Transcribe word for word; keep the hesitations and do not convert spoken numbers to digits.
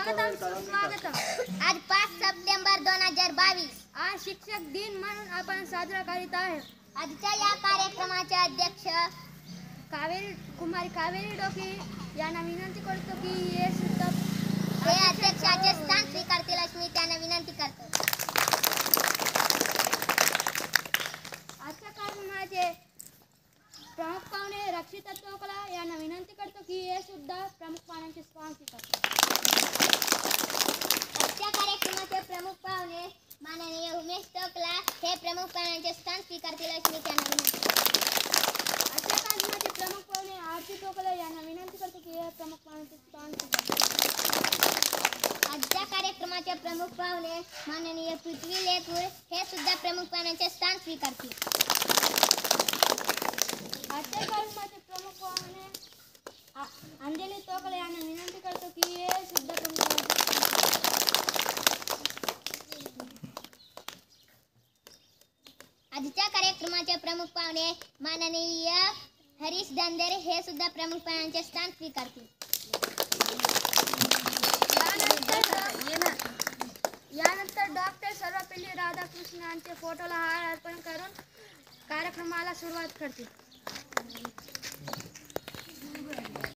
स्वागतम सुस्वागतम। आज पाच सप्टेंबर दोन हजार बावीस आज शिक्षक दिन म्हणून आपण साजरा करीत आहे। आजच्या या कार्यक्रमाचे अध्यक्ष कावेरी कुमारी कावेरी डोके यांना विनंती करतो की हे सुद्धा हे अध्यक्षाचे स्थान स्वीकारतील अशी मी त्यांना विनंती करतो। आजच्या कार्यक्रमाचे प्रमुख पाहुणे रक्षिता चोकला यांना विनंती करतो की हे सुद्धा प्रमुख पाहुण्यांचे स्थान स्वीकारतील। आजच्या कार्यक्रमाचे प्रमुख पाहुणे माननीय उमेश टोकला हे प्रमुख पाहुण्यांचे स्थान स्वीकारतील अशी मी त्यांना विनंती करतो। आजच्या कार्यक्रमाचे प्रमुख पाहुणे आरती चोकला यांना विनंती करतो की हे प्रमुख पाहुण्यांचे स्थान स्वीकारतील। आजच्या कार्यक्रमाचे प्रमुख पाहुणे माननीय पृथ्वी लेकूर हे सुद्धा प्रमुख पाहुण्यांचे स्थान स्वीकारतील। आजच्या कार्यक्रमाचे प्रमुख पाहुणे अंजली चोकले यांना विनंती करतो की हे सुद्धा प्रमुख आजच्या कार्यक्रमाचे प्रमुख पाहुणे माननीय हरीश धनदेरे हे सुद्धा प्रमुख पाहुण्यांचे स्थान स्वीकारतील। यानंतर डॉक्टर सर्वपल्ली राधाकृष्ण यांचे फोटोला हार अर्पण करून कार्यक्रमाला सुरुवात करतील।